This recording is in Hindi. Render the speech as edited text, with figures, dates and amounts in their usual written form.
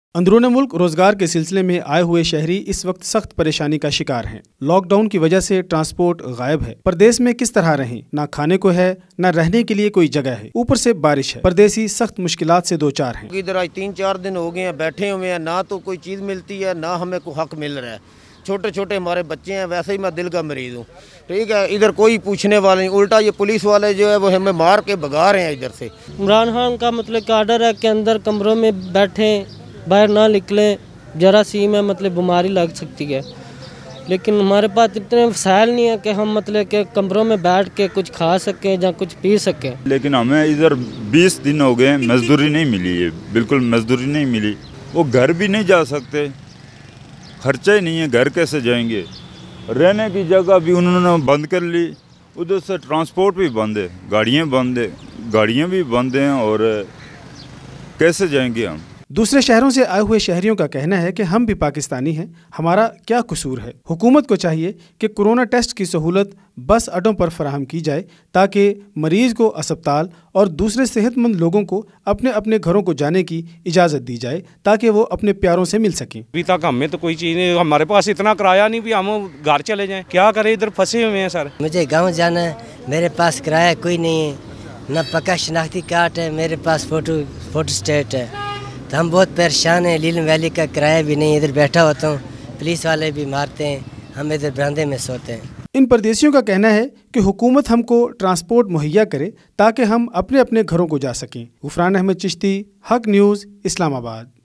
अंदरूनी मुल्क रोजगार के सिलसिले में आए हुए शहरी इस वक्त सख्त परेशानी का शिकार हैं। लॉकडाउन की वजह से ट्रांसपोर्ट गायब है। परदेश में किस तरह रहें, ना खाने को है, ना रहने के लिए कोई जगह है, ऊपर से बारिश है। परदेसी सख्त मुश्किलात से दो चार हैं। इधर आज 3-4 दिन हो गए हैं, बैठे हुए हैं, ना तो कोई चीज़ मिलती है, ना हमें कोई हक मिल रहा है। छोटे छोटे हमारे बच्चे हैं, वैसे ही मैं दिल का मरीज हूँ, ठीक है। इधर कोई पूछने वाला नहीं, उल्टा ये पुलिस वाले जो है वो हमें मार के भगा रहे हैं इधर से। इमरान खान का मतलब कि आर्डर है कि अंदर कमरों में बैठे, बाहर ना निकलें, जरासीम है, मतलब बीमारी लग सकती है। लेकिन हमारे पास इतने वसाइल नहीं है कि हम मतलब कि कमरों में बैठ के कुछ खा सकें या कुछ पी सकें। लेकिन हमें इधर 20 दिन हो गए, मजदूरी नहीं मिली है, बिल्कुल मजदूरी नहीं मिली। वो घर भी नहीं जा सकते, खर्चा ही नहीं है, घर कैसे जाएंगे। रहने की जगह भी उन्होंने बंद कर ली, उधर से ट्रांसपोर्ट भी बंद है, गाड़ियाँ भी बंद हैं, और कैसे जाएंगे हम। दूसरे शहरों से आए हुए शहरियों का कहना है कि हम भी पाकिस्तानी हैं, हमारा क्या कसूर है। हुकूमत को चाहिए कि कोरोना टेस्ट की सहूलत बस अड्डों पर फराहम की जाए, ताकि मरीज को अस्पताल और दूसरे सेहतमंद लोगों को अपने अपने घरों को जाने की इजाज़त दी जाए, ताकि वो अपने प्यारों से मिल सकें। अभी तक हमें तो कोई चीज़ नहीं, हमारे पास इतना किराया नहीं भी हम घर चले जाएं, क्या करें, इधर फंसे हुए हैं सर। मुझे गाँव जाना है, मेरे पास किराया कोई नहीं है, न पक्का शनाख्ती कार्ड है, मेरे पास फोटो स्टेट है। तो हम बहुत परेशान हैं। लीलन वैली का किराया भी नहीं, इधर बैठा होता हूँ, पुलिस वाले भी मारते हैं, हम इधर बरामदे में सोते हैं। इन परदेशियों का कहना है कि हुकूमत हमको ट्रांसपोर्ट मुहैया करे, ताकि हम अपने अपने घरों को जा सकें। गुफरान अहमद चिश्ती, हक न्यूज़, इस्लामाबाद।